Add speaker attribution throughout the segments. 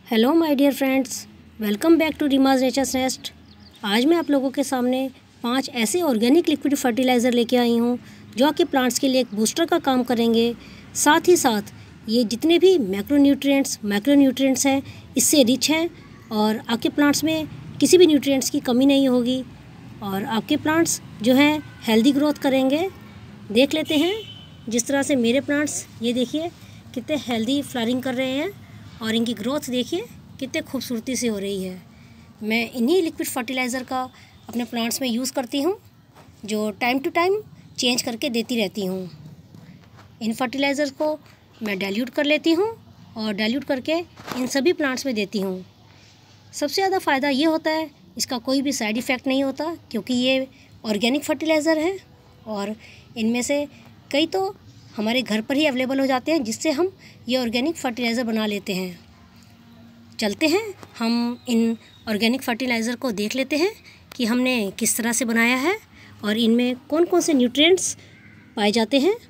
Speaker 1: Hello my dear friends, welcome back to Reema's nature's nest. आज मैं आप लोगों के सामने 5 ऐसे ऑर्गेनिक लिक्विड फर्टिलाइज़र लेके आई हूँ जो आपके प्लांट्स के लिए एक बूस्टर का काम करेंगे। साथ ही साथ ये जितने भी माइक्रोन्यूट्रिएंट्स हैं इससे रिच हैं और आपके प्लांट्स में किसी भी न्यूट्रिएंट्स की कमी नहीं होगी और आपके प्लांट्स जो हैं हेल्दी ग्रोथ करेंगे। देख लेते हैं जिस तरह से मेरे प्लांट्स ये देखिए कितने हेल्दी फ्लावरिंग कर रहे हैं और इनकी ग्रोथ देखिए कितने खूबसूरती से हो रही है। मैं इन्हीं लिक्विड फर्टिलाइज़र का अपने प्लांट्स में यूज़ करती हूँ जो टाइम टू टाइम चेंज करके देती रहती हूँ। इन फर्टिलाइज़र्स को मैं डाइल्यूट कर लेती हूँ और डाइल्यूट करके इन सभी प्लांट्स में देती हूँ। सबसे ज़्यादा फ़ायदा ये होता है, इसका कोई भी साइड इफ़ेक्ट नहीं होता क्योंकि ये ऑर्गेनिक फर्टिलाइज़र है और इनमें से कई तो हमारे घर पर ही अवेलेबल हो जाते हैं जिससे हम ये ऑर्गेनिक फर्टिलाइज़र बना लेते हैं। चलते हैं हम इन ऑर्गेनिक फर्टिलाइज़र को देख लेते हैं कि हमने किस तरह से बनाया है और इनमें कौन कौन से न्यूट्रिएंट्स पाए जाते हैं।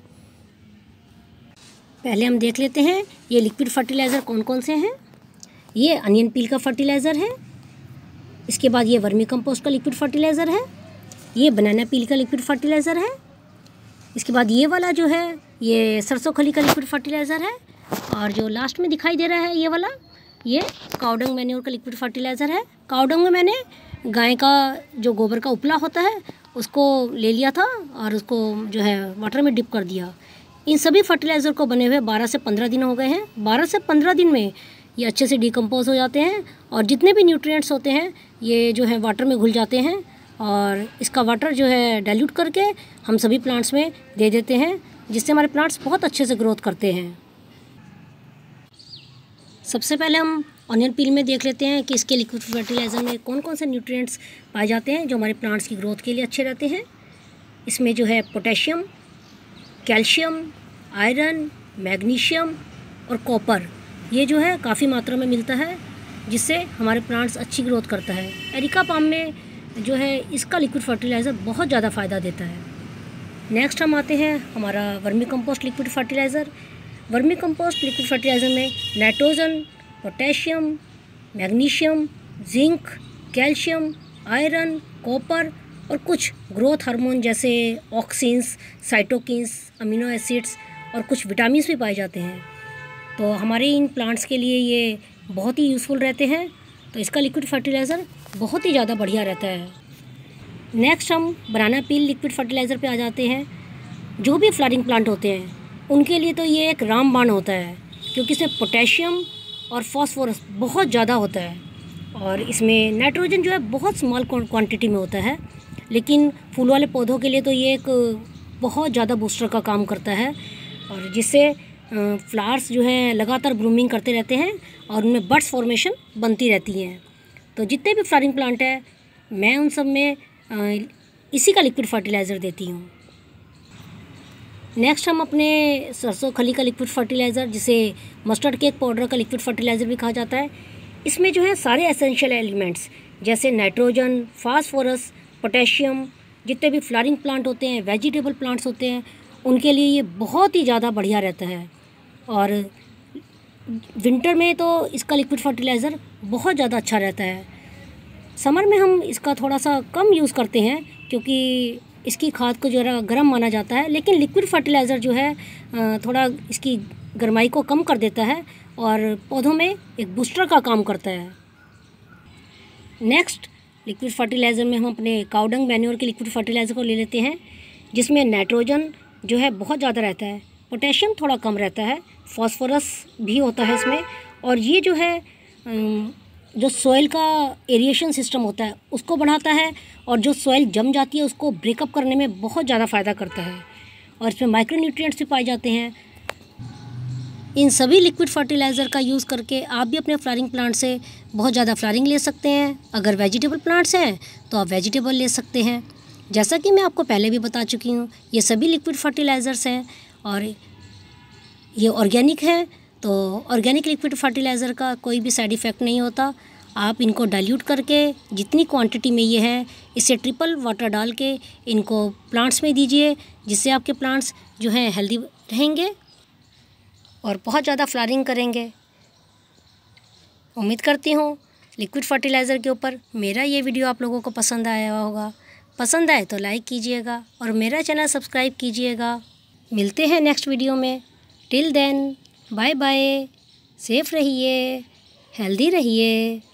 Speaker 1: पहले हम देख लेते हैं ये लिक्विड फर्टिलाइज़र कौन कौन से हैं। ये अनियन पील का फर्टिलाइज़र है, इसके बाद ये वर्मी कंपोस्ट का लिक्विड फर्टिलाइज़र है, ये बनाना पील का लिक्विड फर्टिलाइज़र है, इसके बाद ये वाला जो है ये सरसों खली का लिक्विड फर्टिलाइज़र है और जो लास्ट में दिखाई दे रहा है ये वाला ये काउडंग मैन्योर का लिक्विड फर्टिलाइज़र है। काउडंग में मैंने गाय का जो गोबर का उपला होता है उसको ले लिया था और उसको जो है वाटर में डिप कर दिया। इन सभी फर्टिलाइज़र को बने हुए 12 से 15 दिन हो गए हैं। 12 से 15 दिन में ये अच्छे से डिकम्पोज हो जाते हैं और जितने भी न्यूट्रिएंट्स होते हैं ये जो है वाटर में घुल जाते हैं और इसका वाटर जो है डाइल्यूट करके हम सभी प्लांट्स में दे देते हैं जिससे हमारे प्लांट्स बहुत अच्छे से ग्रोथ करते हैं। सबसे पहले हम ऑनियन पील में देख लेते हैं कि इसके लिक्विड फर्टिलाइज़र में कौन कौन से न्यूट्रिएंट्स पाए जाते हैं जो हमारे प्लांट्स की ग्रोथ के लिए अच्छे रहते हैं। इसमें जो है पोटेशियम, कैल्शियम, आयरन, मैग्नीशियम और कॉपर ये जो है काफ़ी मात्रा में मिलता है जिससे हमारे प्लांट्स अच्छी ग्रोथ करता है। एरिका पाम में जो है इसका लिक्विड फर्टिलाइज़र बहुत ज़्यादा फ़ायदा देता है। नेक्स्ट हम आते हैं हमारा vermicompost liquid fertiliser. Vermicompost liquid fertiliser में nitrogen, potassium, magnesium, zinc, calcium, iron, copper और कुछ ग्रोथ हार्मोन जैसे ऑक्सिन्स, साइटोकिन्स, अमीनो एसिड्स और कुछ विटामिन्स भी पाए जाते हैं। तो हमारे इन प्लांट्स के लिए ये बहुत ही यूज़फुल रहते हैं। तो इसका लिक्विड फर्टिलाइज़र बहुत ही ज़्यादा बढ़िया रहता है। नेक्स्ट हम बनाना पील लिक्विड फर्टिलाइज़र पे आ जाते हैं। जो भी फ्लावरिंग प्लांट होते हैं उनके लिए तो ये एक रामबाण होता है क्योंकि इसमें पोटेशियम और फॉस्फोरस बहुत ज़्यादा होता है और इसमें नाइट्रोजन जो है बहुत स्मॉल क्वांटिटी में होता है, लेकिन फूल वाले पौधों के लिए तो ये एक बहुत ज़्यादा बूस्टर का काम करता है और जिससे फ्लावर्स जो हैं लगातार ब्लूमिंग करते रहते हैं और उनमें बड्स फॉर्मेशन बनती रहती हैं। तो जितने भी फ्लावरिंग प्लांट है मैं उन सब में इसी का लिक्विड फर्टिलाइज़र देती हूँ। नेक्स्ट हम अपने सरसों खली का लिक्विड फर्टिलाइज़र जिसे मस्टर्ड केक पाउडर का लिक्विड फर्टिलाइज़र भी कहा जाता है, इसमें जो है सारे एसेंशियल एलिमेंट्स जैसे नाइट्रोजन, फास्फोरस, पोटेशियम, जितने भी फ्लावरिंग प्लांट होते हैं, वेजिटेबल प्लांट्स होते हैं उनके लिए ये बहुत ही ज़्यादा बढ़िया रहता है। और विंटर में तो इसका लिक्विड फर्टिलाइज़र बहुत ज़्यादा अच्छा रहता है। समर में हम इसका थोड़ा सा कम यूज़ करते हैं क्योंकि इसकी खाद को ज़रा गर्म माना जाता है, लेकिन लिक्विड फर्टिलाइज़र जो है थोड़ा इसकी गर्माई को कम कर देता है और पौधों में एक बूस्टर का काम करता है। नेक्स्ट लिक्विड फर्टिलाइज़र में हम अपने काउडंग मैन्योर के लिक्विड फर्टिलाइज़र को ले लेते हैं जिसमें नाइट्रोजन जो है बहुत ज़्यादा रहता है, पोटेशियम थोड़ा कम रहता है, फास्फोरस भी होता है इसमें और ये जो है जो सॉइल का एरिएशन सिस्टम होता है उसको बढ़ाता है और जो सॉइल जम जाती है उसको ब्रेकअप करने में बहुत ज़्यादा फ़ायदा करता है और इसमें माइक्रोन्यूट्रिएंट्स भी पाए जाते हैं। इन सभी लिक्विड फर्टिलाइज़र का यूज़ करके आप भी अपने फ्लावरिंग प्लांट से बहुत ज़्यादा फ्लावरिंग ले सकते हैं। अगर वेजिटेबल प्लांट्स हैं तो आप वेजिटेबल ले सकते हैं। जैसा कि मैं आपको पहले भी बता चुकी हूँ ये सभी लिक्विड फर्टिलाइज़र्स हैं और ये ऑर्गेनिक है। तो ऑर्गेनिक लिक्विड फर्टिलाइज़र का कोई भी साइड इफ़ेक्ट नहीं होता। आप इनको डाइल्यूट करके जितनी क्वांटिटी में ये है इससे ट्रिपल वाटर डाल के इनको प्लांट्स में दीजिए जिससे आपके प्लांट्स जो हैं हेल्दी रहेंगे और बहुत ज़्यादा फ्लावरिंग करेंगे। उम्मीद करती हूँ लिक्विड फर्टिलाइज़र के ऊपर मेरा ये वीडियो आप लोगों को पसंद आया होगा। पसंद आए तो लाइक कीजिएगा और मेरा चैनल सब्सक्राइब कीजिएगा। मिलते हैं नेक्स्ट वीडियो में। Till then bye bye, safe रहिए, हेल्दी रहिए।